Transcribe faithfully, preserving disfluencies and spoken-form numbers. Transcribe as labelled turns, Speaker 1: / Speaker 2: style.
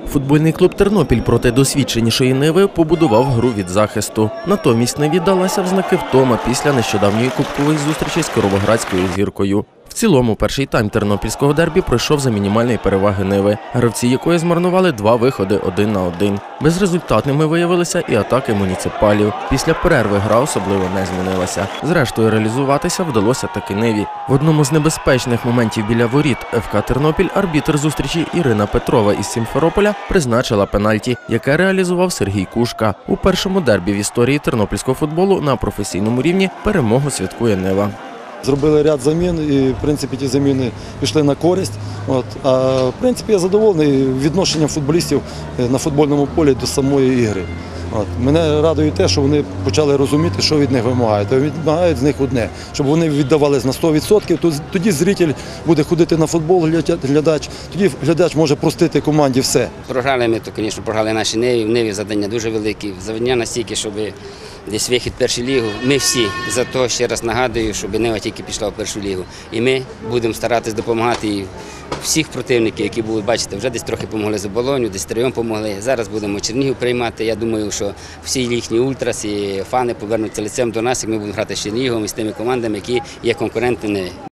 Speaker 1: Футбольний клуб «Тернопіль» проти досвідченішої «Ниви» побудував гру від захисту. Натомість «Ниві» далася в знаки втома після нещодавньої кубкової зустрічі з кіровоградською «Зіркою». В цілому перший тайм тернопільського дербі пройшов за мінімальної переваги «Ниви», гравці якої змарнували два виходи один на один. Безрезультатними виявилися і атаки муніципалів. Після перерви гра особливо не змінилася. Зрештою, реалізуватися вдалося таки «Ниві». В одному з небезпечних моментів біля воріт еф ка «Тернопіль» арбітр зустрічі Ірина Петрова із Сімферополя призначила пенальті, яке реалізував Сергій Кушка. У першому дербі в історії тернопільського футболу на професійному рівні перемогу святкує «Нива».
Speaker 2: Зробили ряд замін і, в принципі, ті заміни пішли на користь. От. А, в принципі, я задоволений відношенням футболістів на футбольному полі до самої ігри. От. Мене радує те, що вони почали розуміти, що від них вимагають. Вимагають з них одне, щоб вони віддавались на сто відсотків, тоді зритель буде ходити на футбол, глядач, тоді глядач може простити команді все.
Speaker 3: Програли ми, то, звісно, програли наші «Ниві». В «Ниві» завдання дуже велике. Завдання настільки, щоб десь вихід в першу лігу. Ми всі за то, ще раз нагадую, щоб «Нива» тільки пішла в першу лігу. І ми будемо старатися допомагати і всіх противників, які будуть, бачите, вже десь трохи допомогли з оболонню, десь Стрийом допомогли. Зараз будемо Чернігів приймати. Я думаю, що всі їхні ультрас і фани повернуться лицем до нас, як ми будемо грати з Чернігом і з тими командами, які є конкуренти «Ниві».